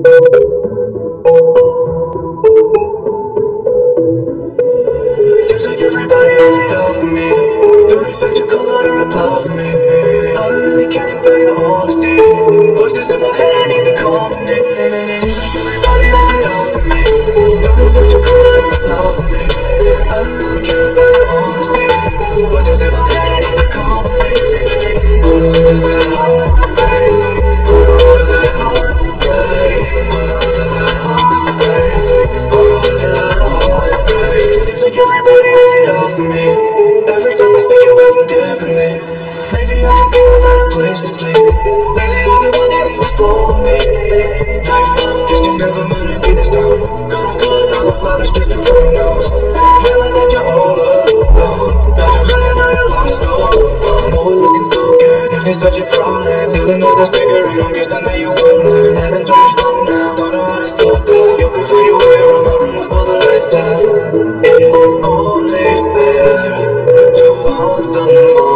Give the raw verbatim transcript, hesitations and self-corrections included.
Seems like everybody has it all for me. Don't expect your color or reply for me. I don't really care about your honesty. Voices in my head, I need the company. Seems like everybody has it all for me. Don't expect your color or reply for me. I don't really care about your honesty. Voices in my head, I need the company. Hold on to that heart, babe. Hold on to that heart, babe. Hold on to that heart, babe. Hold on to that heart, babe. Seems like everybody has it all for me. Every time we speak, you're acting differently. Maybe I can be without a place to sleep. Lately I've been wondering what's wrong with me. Now you know, guess you never meant to be this dumb. Got a good, all the blood is dripping from your nose. And you realize that you're all alone. Got you high and now you're lost, oh. Oh, we're looking so good, if it's such a problem. Still another cigarette, I'm guessing that you won't learn. Having too much fun now, don't know how to stop that. You can feel your way around my room with all the lights out. It's only fair to want some more.